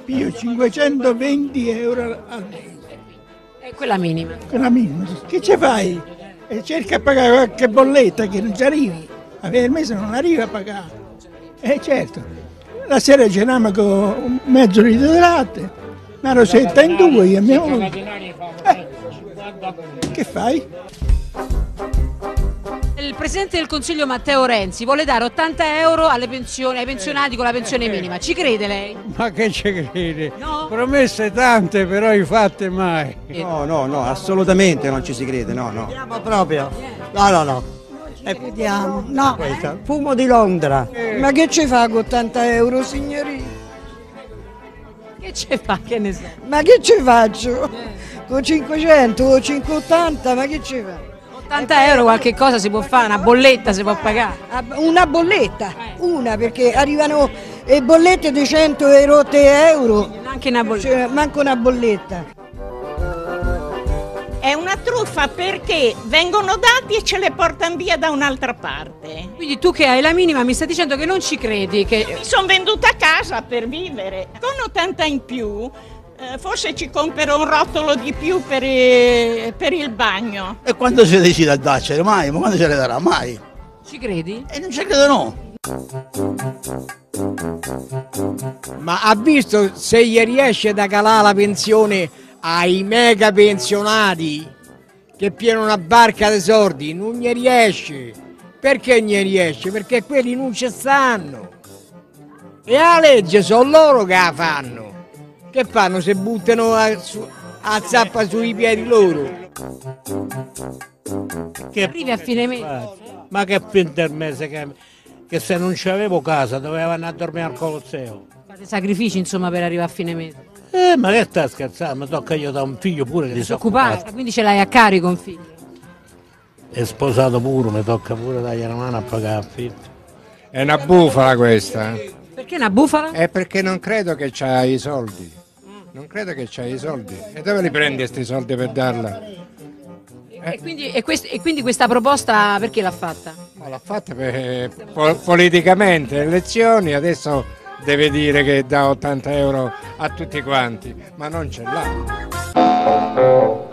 Io 520 euro al mese. È quella minima. Quella minima. Che ci fai? E cerca di pagare qualche bolletta che non ci arrivi. A fine del mese non arriva a pagare. Certo. La sera ceniamo con mezzo litro di latte, una rosetta in due. Io che fai? Il Presidente del Consiglio Matteo Renzi vuole dare 80 euro alle pensioni, ai pensionati con la pensione minima. Ci crede lei? Ma che ci crede? No? Promesse tante, però i fatti mai. No, assolutamente non ci si crede, no. Vediamo proprio. No. Vediamo, no. Fumo di Londra. Ma che ci fa con 80 euro, signorina? Che ci fa? Che ne sa? Ma che ci faccio? Con 500 o 580, ma che ci fa? 80 euro qualche cosa si può fare, una bolletta si può pagare. Una bolletta, una, perché arrivano bollette di 100 euro. Anche una bolletta. Cioè, manco una bolletta. È una truffa perché vengono dati e ce le portano via da un'altra parte. Quindi tu che hai la minima mi stai dicendo che non ci credi? Che... Mi sono venduta a casa per vivere. Con 80 in più forse ci compro un rotolo di più per il bagno. E quando si decide a darcene? Mai? Ma quando ce le darà? Mai? Ci credi? E non ci credo, no. Ma ha visto se gli riesce da calare la pensione ai mega pensionati che pieno una barca di soldi? Non gli riesce. Perché non gli riesce? Perché quelli non ci stanno. E la legge sono loro che la fanno. Che fanno? Se buttano a zappa sui piedi loro. Che arrivi a fine mese. Ma che fin del mese che se non c'avevo casa dovevo andare a dormire al Colosseo. Fate sacrifici insomma per arrivare a fine mese. Ma che stai scherzando? Mi tocca io da un figlio pure che Disoccupata, quindi ce l'hai a carico un figlio. È sposato pure, mi tocca pure dargli una mano a pagare affitto. È una bufala questa. Perché una bufala? È perché non credo che c'hai i soldi. Non credo che c'hai i soldi. E dove li prendi questi soldi per darla? E quindi questa proposta perché l'ha fatta? Ma l'ha fatta politicamente, le elezioni, adesso deve dire che dà 80 euro a tutti quanti, ma non ce l'ha.